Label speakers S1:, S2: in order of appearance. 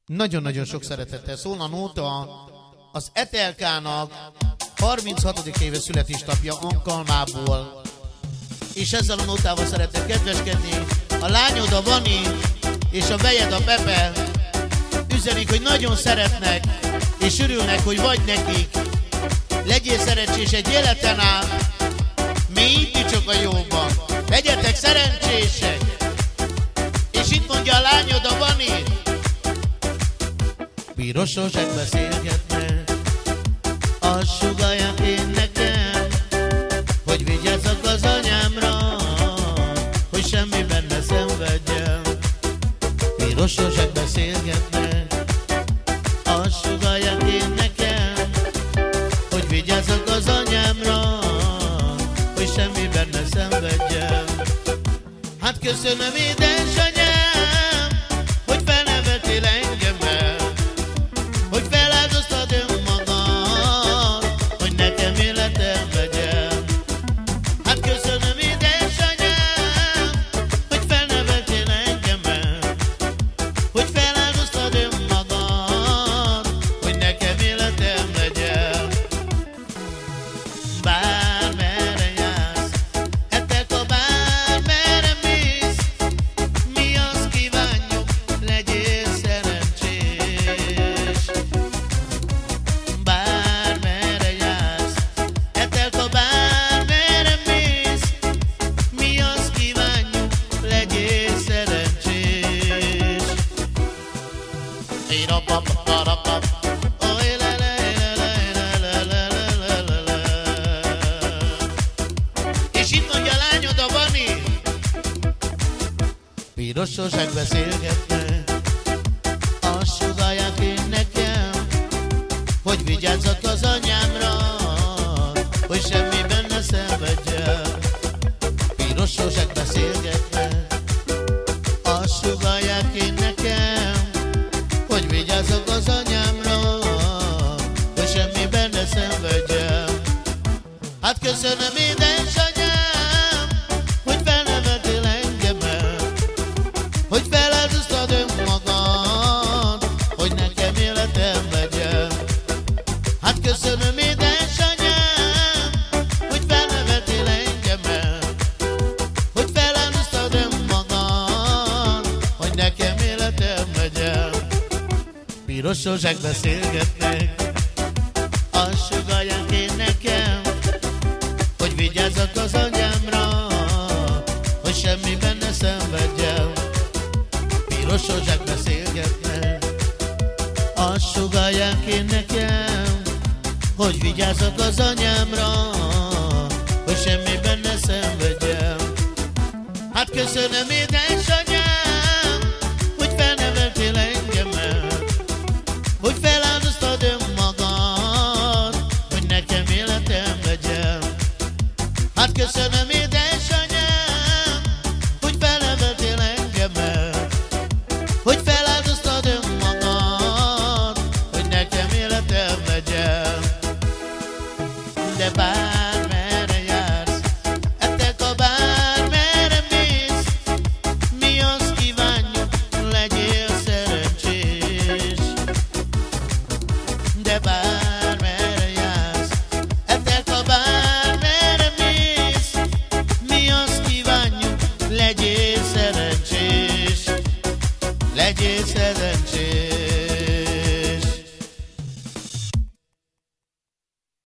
S1: Nagyon-nagyon sok szeretettel szól a nóta az Etelkának 36. éve születésnapja alkalmából. És ezzel a nótával szeretek kedveskedni. A lányod a Vani és a vejed a Pepe üzenik, hogy nagyon szeretnek és örülnek, hogy vagy nekik. Legyél szerencsés egy életen át, mi így csak a jóban. Legyetek szerencsések. És itt mondja a lányod a Vani: pirososek beszélgetnek, azt sugallják én nekem, hogy vigyázzak az anyámra, hogy semmiben ne szenvedjem. Pirososek beszélgetnek, azt sugallják én nekem, hogy vigyázzak az anyámra, hogy semmiben ne szenvedjem. Hát köszönöm, édesanyám, hogy felnevetél engemet, hogy feláldoztad önmagad, hogy nekem életem legyen. Hát köszönöm, édesanyám, hogy felnevetél engemet, hogy feláldoztad önmagad, hogy nekem életem legyen. Bármerre jársz, Etelka, bármerre mész, mi azt kívánjuk, legyél szerencsés. Bármerre jársz, Etelka, bármerre mész, mi azt kívánjuk, legyél szerencsés. És itt mondja a lányod a Vani: pirososek beszélgetnek, azt sugallják én nekem, hogy vigyázzak az anyámra, hogy semmiben ne szenvedjen. Pirososek beszélgetnek, azt sugallják én nekem, hogy vigyázzak az anyámra, hogy semmiben ne szenvedjen. Hát köszönöm, édesanyám, hogy felnevetél engemet, hogy feláldoztad önmagad, hogy nekem életem legyen. Hát köszönöm, édesanyám, hogy felnevetél engemet, hogy feláldoztad önmagad, hogy nekem életem legyen. Pirososek beszélgetnek, azt sugallják én nekem, hogy vigyázzak az anyámra, hogy semmiben ne szenvedjem. Pirososek beszélgetnek, azt sugallják én nekem, hogy vigyázzak az anyámra, hogy semmiben ne szenvedjem. Hát köszönöm, édesanyám,